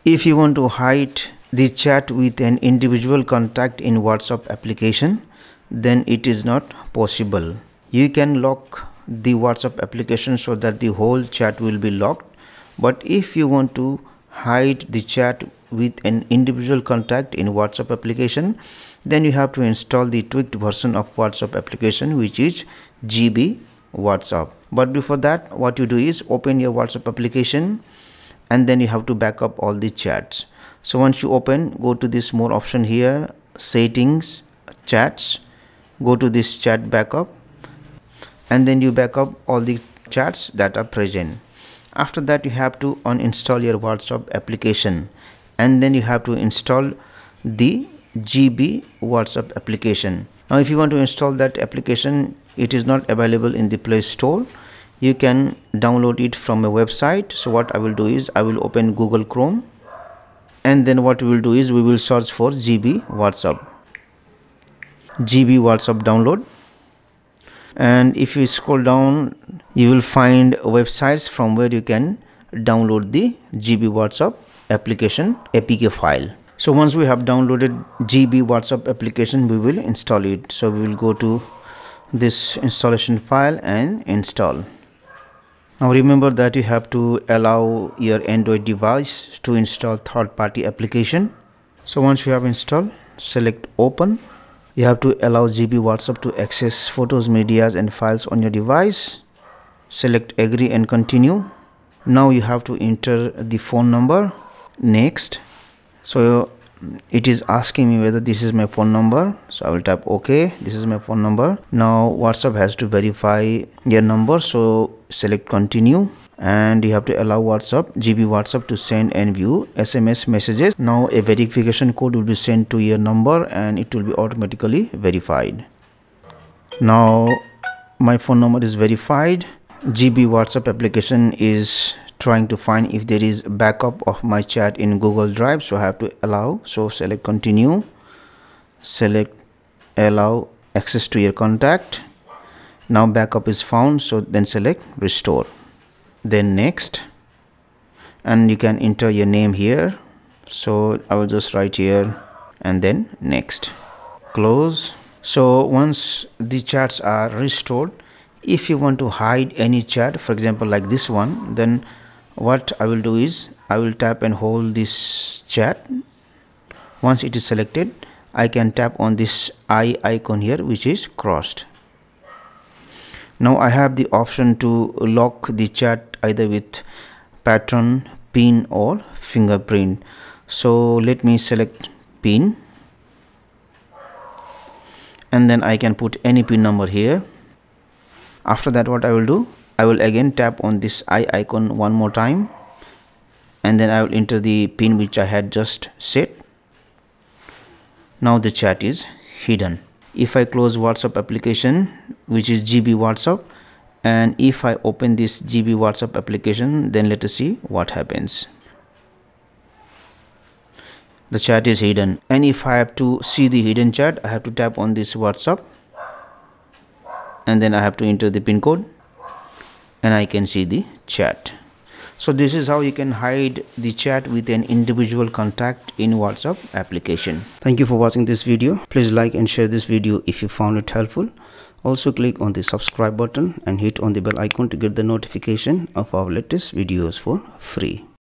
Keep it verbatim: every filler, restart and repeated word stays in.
If you want to hide the chat with an individual contact in WhatsApp application, then it is not possible. You can lock the WhatsApp application so that the whole chat will be locked. But if you want to hide the chat with an individual contact in WhatsApp application, then you have to install the tweaked version of WhatsApp application, which is G B WhatsApp. But before that, what you do is open your WhatsApp application and then you have to back up all the chats. So once you open, go to this more option here, settings, chats, go to this chat backup, and then you back up all the chats that are present. After that, you have to uninstall your WhatsApp application, and then you have to install the G B WhatsApp application. Now if you want to install that application, it is not available in the Play Store. You can download it from a website. So what I will do is I will open Google Chrome, and then what we will do is we will search for G B WhatsApp. G B WhatsApp download. And if you scroll down, you will find websites from where you can download the G B WhatsApp application A P K file. So once we have downloaded G B WhatsApp application, we will install it. So we will go to this installation file and install. Now remember that you have to allow your Android device to install third-party application. So once you have installed, select open. You have to allow G B WhatsApp to access photos, medias and files on your device. Select agree and continue. Now you have to enter the phone number. Next. So it is asking me whether this is my phone number. So I will type OK. This is my phone number. Now WhatsApp has to verify your number. So select continue. And you have to allow WhatsApp, G B WhatsApp to send and view S M S messages. Now a verification code will be sent to your number and it will be automatically verified. Now my phone number is verified. G B WhatsApp application is trying to find if there is backup of my chat in Google Drive. So I have to allow. So select continue. Select allow access to your contact. Now backup is found. So then select restore. Then next, and you can enter your name here. So I will just write here and then next, close. So once the chats are restored, if you want to hide any chat, for example like this one, then what I will do is I will tap and hold this chat. Once it is selected, I can tap on this eye icon here, which is crossed. Now I have the option to lock the chat either with pattern, pin or fingerprint. So let me select pin, and then I can put any pin number here. After that, what I will do, I will again tap on this eye icon one more time, and then I will enter the pin which I had just set. Now the chat is hidden. If I close WhatsApp application, which is G B WhatsApp, and if I open this G B WhatsApp application, then let us see what happens. The chat is hidden, and if I have to see the hidden chat, I have to tap on this WhatsApp, and then I have to enter the pin code, and I can see the chat. So this is how you can hide the chat with an individual contact in WhatsApp application. Thank you for watching this video. Please like and share this video if you found it helpful. Also click on the subscribe button and hit on the bell icon to get the notification of our latest videos for free.